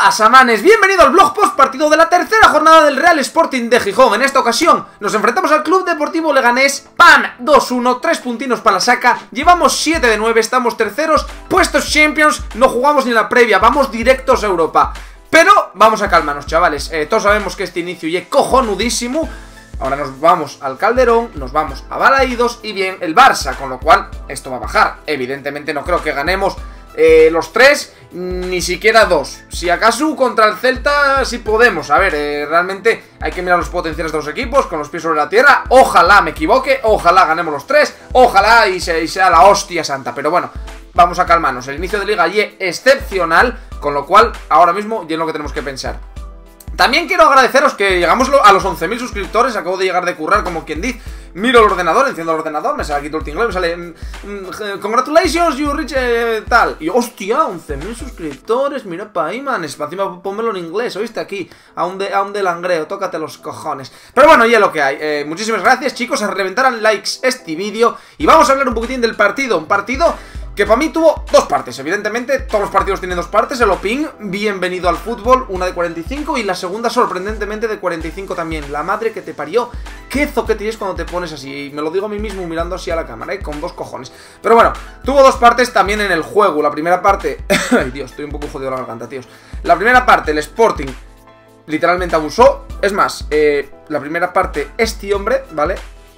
pasa, manes? Bienvenido al vlog post partido de la tercera jornada del Real Sporting de Gijón. En esta ocasión nos enfrentamos al Club Deportivo Leganés. ¡Pam! 2-1, 3 puntinos para la saca. Llevamos 7 de 9, estamos terceros, puestos Champions. No jugamos ni la previa, vamos directos a Europa. Pero vamos a calmarnos, chavales. Todos sabemos que este inicio ya es cojonudísimo. Ahora nos vamos al Calderón, nos vamos a Balaídos y bien el Barça, con lo cual esto va a bajar. Evidentemente no creo que ganemos los 3, ni siquiera 2. Si acaso contra el Celta sí podemos. A ver, realmente hay que mirar los potenciales de los equipos con los pies sobre la tierra. Ojalá me equivoque, ojalá ganemos los 3, ojalá y sea la hostia santa. Pero bueno, vamos a calmarnos. El inicio de liga ya es excepcional, con lo cual ahora mismo ya es lo que tenemos que pensar. También quiero agradeceros que llegamos a los 11.000 suscriptores. Acabo de llegar de currar, como quien dice. Miro el ordenador, enciendo el ordenador, me sale aquí todo el inglés, me sale congratulations, you reach tal. Y hostia, 11.000 suscriptores, mira pa' ahí, man. Encima pónmelo en inglés, ¿oíste? Aquí, a un de langreo, tócate los cojones. Pero bueno, ya lo que hay. Muchísimas gracias, chicos, a reventar en likes este vídeo. Y vamos a hablar un poquitín del partido. Un partido que para mí tuvo dos partes. Evidentemente, todos los partidos tienen dos partes. El Opin, bienvenido al fútbol, una de 45 y la segunda, sorprendentemente, de 45 también. La madre que te parió. Qué zoque tienes cuando te pones así. Y me lo digo a mí mismo mirando así a la cámara, con dos cojones. Pero bueno, tuvo dos partes también en el juego. La primera parte... Ay, Dios, estoy un poco jodido la garganta, tíos. La primera parte, el Sporting literalmente abusó. Es más, la primera parte, este hombre, ¿vale?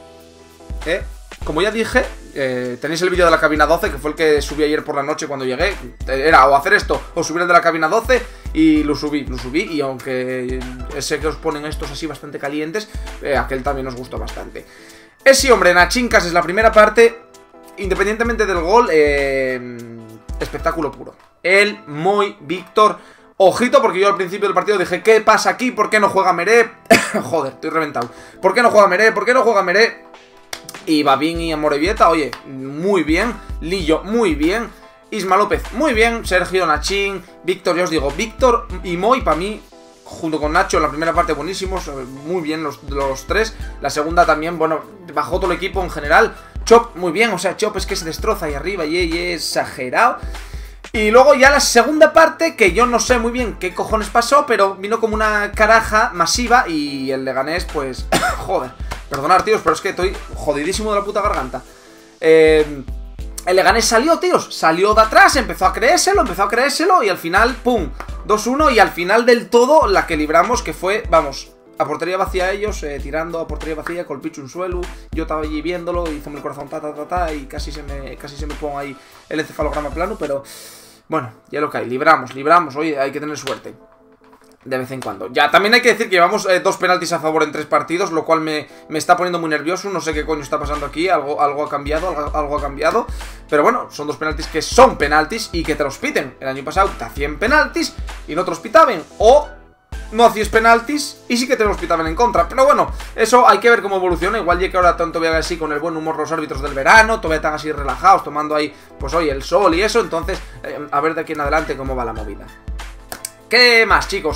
Como ya dije, tenéis el vídeo de la cabina 12, que fue el que subí ayer por la noche cuando llegué. Era o hacer esto o subir el de la cabina 12. Y lo subí. Y aunque sé que os ponen estos así bastante calientes, aquel también os gustó bastante. Ese hombre, Nachincas, es la primera parte. Independientemente del gol, espectáculo puro. El Moy Víctor. Ojito, porque yo al principio del partido dije, ¿qué pasa aquí? ¿Por qué no juega Meré? Joder, estoy reventado. ¿Por qué no juega Meré? ¿Por qué no juega Meré? Y Babín y Amorebieta, oye, muy bien. Lillo, muy bien. Isma López, muy bien. Sergio, Nachín, Víctor, ya os digo, Víctor y Moy, para mí, junto con Nacho, en la primera parte buenísimos. Muy bien los tres. La segunda también, bueno, bajó todo el equipo en general. Chop, muy bien, o sea, Chop es que se destroza ahí arriba y es exagerado. Y luego ya la segunda parte, que yo no sé muy bien qué cojones pasó, pero vino como una caraja masiva y el Leganés, pues, joder. Perdonad, tíos, pero es que estoy jodidísimo de la puta garganta. El Leganés salió, tíos. Salió de atrás, empezó a creérselo y al final, pum, 2-1. Y al final del todo, la que libramos, que fue, vamos, a portería vacía ellos, tirando a portería vacía, con el picho un suelo. Yo estaba allí viéndolo, hizo el corazón y casi se me pone ahí el encefalograma plano. Pero, bueno, ya lo que hay, libramos. Oye, hay que tener suerte de vez en cuando. Ya, también hay que decir que llevamos 2 penaltis a favor en 3 partidos, lo cual me está poniendo muy nervioso. No sé qué coño está pasando aquí, algo ha cambiado, pero bueno, son 2 penaltis que son penaltis y que te los piten. El año pasado te hacían penaltis y no te los pitaban, o no hacías penaltis y sí que te los pitaban en contra. Pero bueno, eso hay que ver cómo evoluciona. Igual ya que ahora tanto voy así con el buen humor los árbitros del verano, todavía están así relajados, tomando ahí, pues oye, el sol y eso. Entonces, a ver de aquí en adelante cómo va la movida. ¿Qué más, chicos?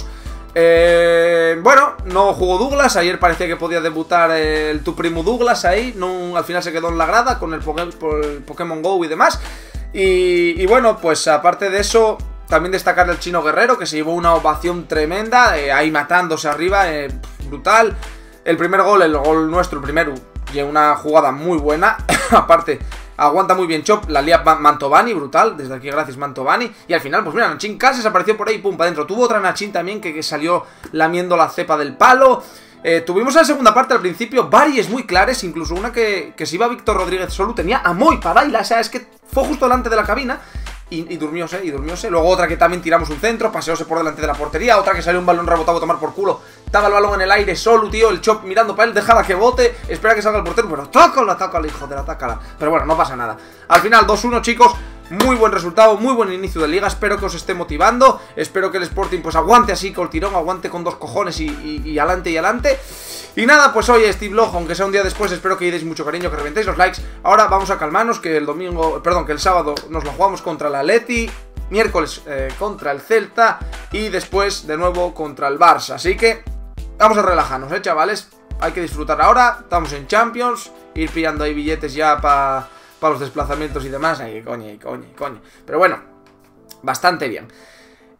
Bueno, no jugó Douglas. Ayer parecía que podía debutar tu primo Douglas ahí. No, al final se quedó en la grada con el Pokémon Go y demás. Y bueno, pues aparte de eso, también destacar el Chino Guerrero, que se llevó una ovación tremenda, ahí matándose arriba, brutal. El primer gol, el gol nuestro, el primero, y una jugada muy buena. Aparte, aguanta muy bien Chop, la lía Mantovani, brutal. Desde aquí gracias Mantovani. Y al final, pues mira, Nachín casi desapareció por ahí, pum, para adentro. Tuvo otra Nachín también que salió lamiendo la cepa del palo. Tuvimos en la segunda parte al principio varias muy claras, incluso una que se iba Víctor Rodríguez solo, tenía a Moy para bailar, o sea, es que fue justo delante de la cabina. Y durmióse. Luego otra que también tiramos un centro, paseóse por delante de la portería. Otra que salió un balón rebotado a tomar por culo. Estaba el balón en el aire solo, tío. El Chop mirando para él, déjala que bote. Espera que salga el portero, pero tácala, hijo de la tácala. Pero bueno, no pasa nada. Al final, 2-1, chicos. Muy buen resultado, muy buen inicio de liga. Espero que os esté motivando. Espero que el Sporting pues aguante así con el tirón, aguante con 2 cojones y adelante. Y nada, pues hoy este vlog, aunque sea un día después, espero que deis mucho cariño, que reventéis los likes. Ahora vamos a calmarnos, que el sábado nos lo jugamos contra la Atleti, miércoles contra el Celta y después de nuevo contra el Barça. Así que vamos a relajarnos, chavales. Hay que disfrutar ahora, estamos en Champions, ir pillando ahí billetes ya para los desplazamientos y demás. Ay, coño. Pero bueno, bastante bien.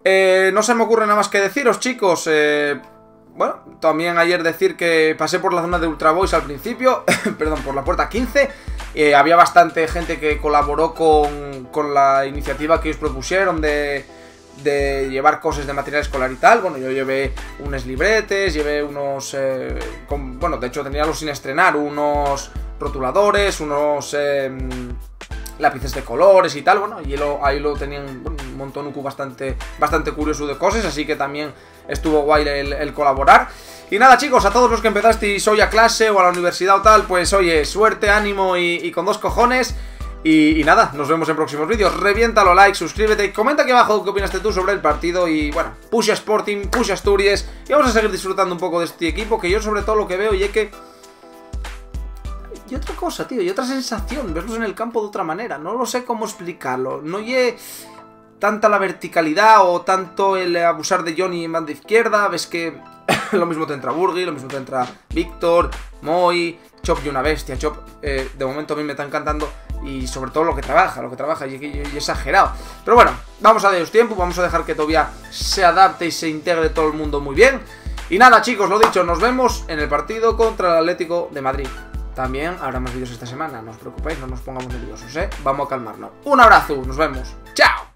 No se me ocurre nada más que deciros, chicos. Bueno, también ayer decir que pasé por la zona de Ultra Boys al principio, perdón, por la puerta 15. Había bastante gente que colaboró con la iniciativa que os propusieron de llevar cosas de material escolar y tal. Bueno, yo llevé unos libretes, llevé unos... bueno, de hecho tenía los sin estrenar, unos rotuladores, unos... lápices de colores y tal, bueno, y ahí lo tenían un montón bastante curioso de cosas, así que también estuvo guay el colaborar. Y nada, chicos, a todos los que empezasteis hoy a clase o a la universidad o tal, pues oye, suerte, ánimo y con 2 cojones. Y nada, nos vemos en próximos vídeos. Reviéntalo, like, suscríbete y comenta aquí abajo qué opinaste tú sobre el partido. Y bueno, push Sporting, push Asturias, y vamos a seguir disfrutando un poco de este equipo, que yo sobre todo lo que veo y es que... Y otra cosa, tío, y otra sensación, verlos en el campo de otra manera. No lo sé cómo explicarlo. No hay tanta la verticalidad o tanto el abusar de Johnny en banda izquierda. Ves que lo mismo te entra Burgui, lo mismo te entra Víctor, Moy, Chop y una bestia. Chop, de momento a mí me está encantando. Y sobre todo lo que trabaja y exagerado. Pero bueno, vamos a darles tiempo, vamos a dejar que todavía se adapte y se integre todo el mundo muy bien. Y nada, chicos, lo dicho, nos vemos en el partido contra el Atlético de Madrid. También habrá más vídeos esta semana, no os preocupéis, no nos pongamos nerviosos, ¿eh? Vamos a calmarnos. Un abrazo, nos vemos. ¡Chao!